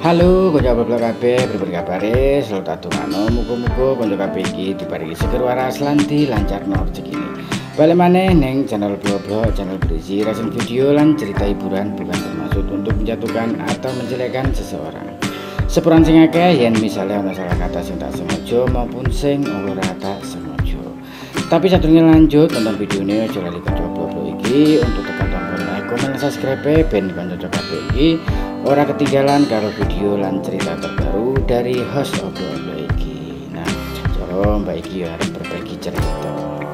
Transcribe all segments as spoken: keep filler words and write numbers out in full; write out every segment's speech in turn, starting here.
Halo, konco blog kabeh, pripun kabare? Selalu tatungano, muga-muga konco kabeh iki diparingi seger waras lan dilancarno rezekine. Balik maneh ning channel blog-blog, channel berisi reaction video lan cerita hiburan bukan bermaksud untuk menjatuhkan atau menjelekkan seseorang. Sepuran sing akeh yen misalnya ana salah kata sing tak sengaja maupun sing ora tak sengaja. Tapi sadurunge lanjut nonton videone aja lali konco blog-blog iki untuk tekan tombol like, komen, subscribe ben konco kabeh iki ora ketinggalan karo video lan cerita terbaru dari host obrolan iki. Nah, cara Mbak Iki ya arep berbagi cerita.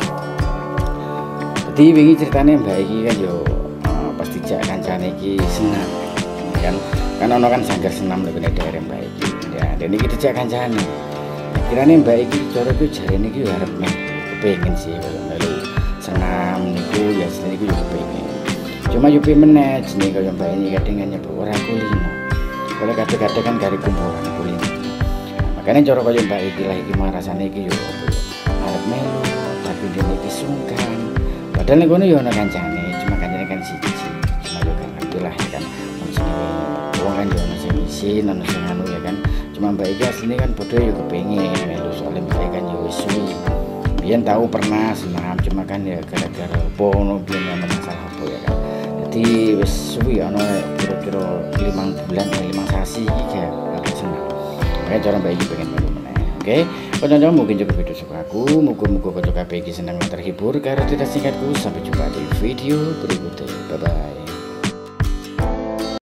Jadi wingi ceritane Mbak Iki kan yo uh, pasti jak kancane iki senam. Kan kan ono kan sanggar senam lho nek daerah Mbak Iki. Ya, dan iki dijak kancane. Kirane Mbak Iki cara ku jarene iki yo arep meh kepengin sih kalau melu senam niku ya sini niku yo kepengin. Cuma yupi meneh jenenge kaya Mbak ini kadang nyebut ora kulino. Oleh kadang-kadang kan gari kumpulan kulino. Nah, makanya cara kaya Mbak iki lah iki rasane iki yo arep melu tapi dene iki sungkan. Padahal nek ngono yo ana kancane, cuma kancane kan siji. Cuma yo kan ngerti lah kan wong kan yo ana sing isin, ana sing anu ya kan. Cuma Mbak iki asline kan padha yo kepengin melu soalnya Mbak kan yo wis suwi. Biyen tahu pernah senam cuma kan ya gara-gara pono biyen ana masalah apa ya kan. Jadi wis suwi ana kira-kira limang bulan limang sasi iki ya agak senang. Makanya cara Mbak iki pengen melu meneh. Oke, kanca-kanca mungkin cukup video suka aku, muga-muga kanca kabeh iki seneng lan terhibur karo cerita singkatku. Sampai jumpa di video berikutnya. Bye bye.